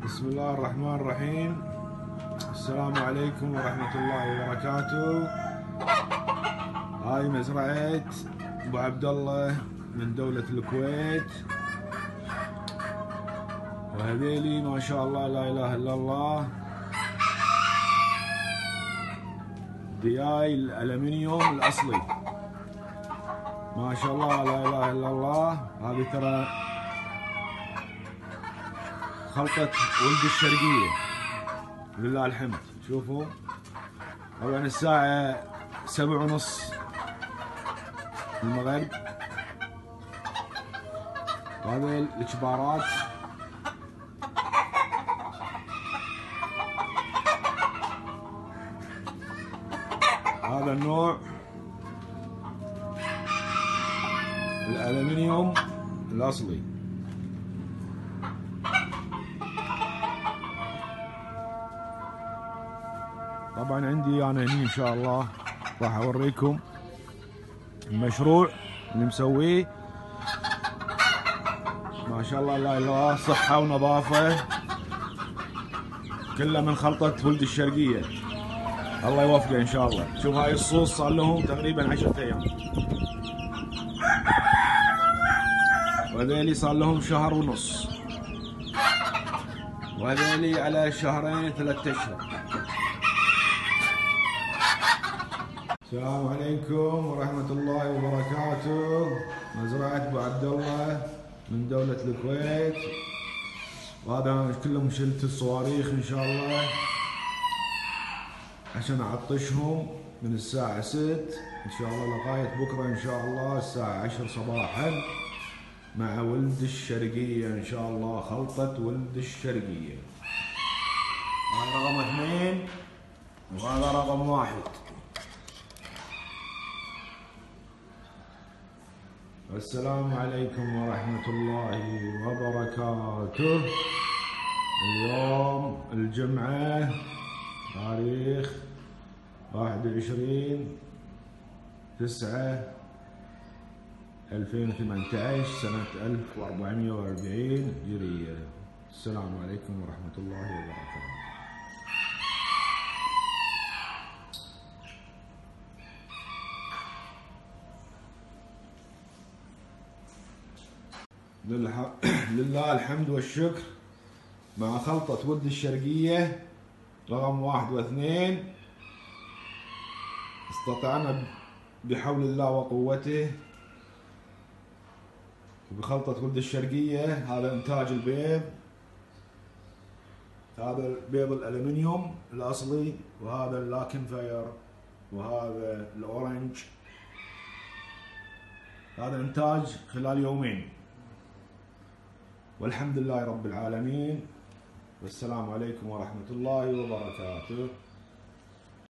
بسم الله الرحمن الرحيم. السلام عليكم ورحمة الله وبركاته. هاي مزرعة أبو عبد الله من دولة الكويت، وهذيلي ما شاء الله لا إله إلا الله دياي الألمنيوم الأصلي، ما شاء الله لا إله إلا الله. هذه ترى خلطة ولد الشرقية، لله الحمد. شوفوا طبعا الساعة 7:30 المغرب. هذه الكبارات هذا النوع الألمنيوم الأصلي. طبعا عندي انا هني ان شاء الله راح اوريكم المشروع اللي مسويه، ما شاء الله لا اله الا الله، صحة ونظافة، كله من خلطة ولد الشرقية. الله يوفقه ان شاء الله. شوف هاي الصوص صار لهم تقريبا 10 ايام، وهذيلي صار لهم 1.5 شهر، وهذيلي على 2 3 اشهر. السلام عليكم ورحمة الله وبركاته. مزرعة أبو عبد الله من دولة الكويت، وهذا كلهم شلت الصواريخ إن شاء الله عشان أعطشهم من الساعة 6 إن شاء الله لغاية بكرة إن شاء الله الساعة 10 صباحا، مع ولد الشرقية إن شاء الله، خلطة ولد الشرقية. هذا رقم 2 وهذا رقم 1. السلام عليكم ورحمة الله وبركاته. اليوم الجمعة تاريخ 21/9/2018 سنة 1440 هجرية. السلام عليكم ورحمة الله وبركاته. لله الحمد والشكر. مع خلطة ولد الشرقية رقم 1 و2 استطعنا بحول الله وقوته بخلطة ولد الشرقية. هذا إنتاج البيض، هذا البيض الألمنيوم الأصلي، وهذا اللاكن فاير، وهذا الأورنج. هذا إنتاج خلال يومين، والحمد لله رب العالمين. والسلام عليكم ورحمة الله وبركاته.